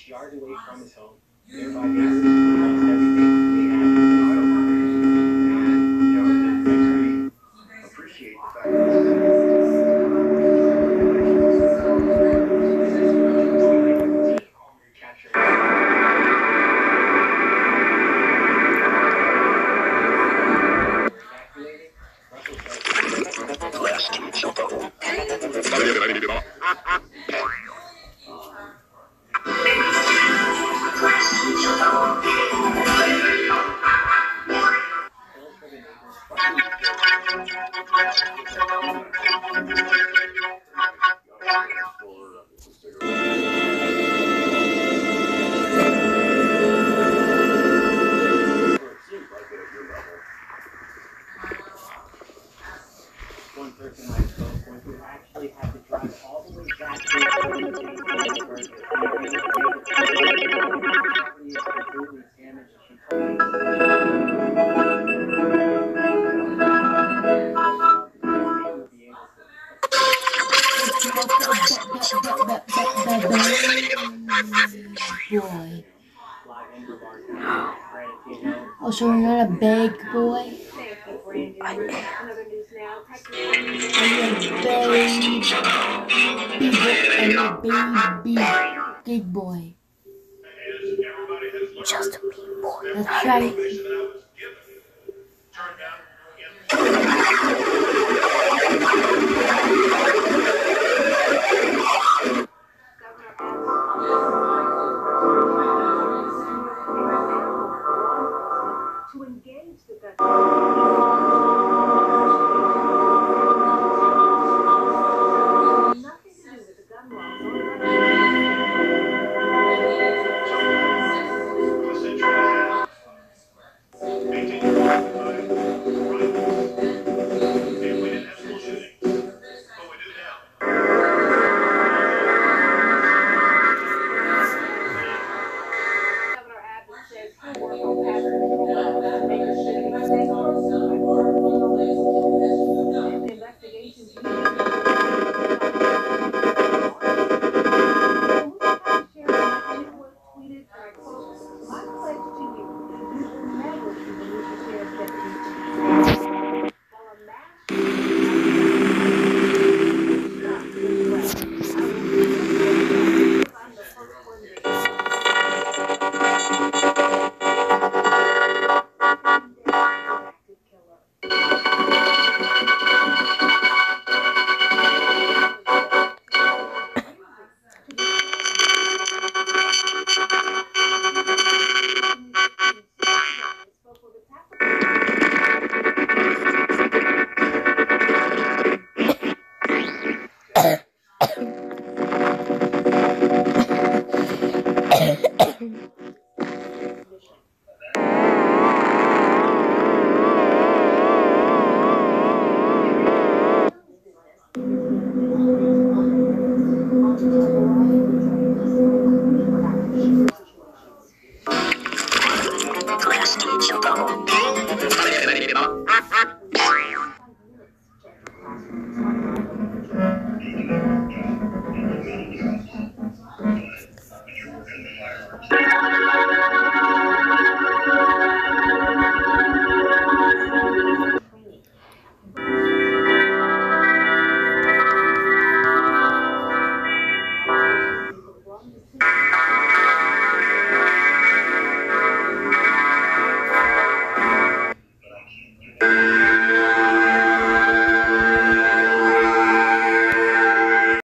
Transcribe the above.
yards away from his home, thereby basically almost everything they had. And it makes me appreciate the fact that Klasky, Csupo. One person I spoke with who actually had to drive all the way back to the property is completely damaged. She told me Boy. Also, you're not a big boy. Are you a baby big boy? Just a big boy. That's right.